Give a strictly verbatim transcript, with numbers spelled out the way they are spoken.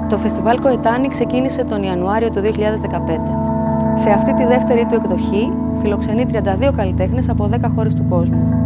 Το Φεστιβάλ Κοετάνη ξεκίνησε τον Ιανουάριο του δύο χιλιάδες δεκαπέντε. Σε αυτή τη δεύτερη του εκδοχή φιλοξενεί τριάντα δύο καλλιτέχνες από δέκα χώρες του κόσμου.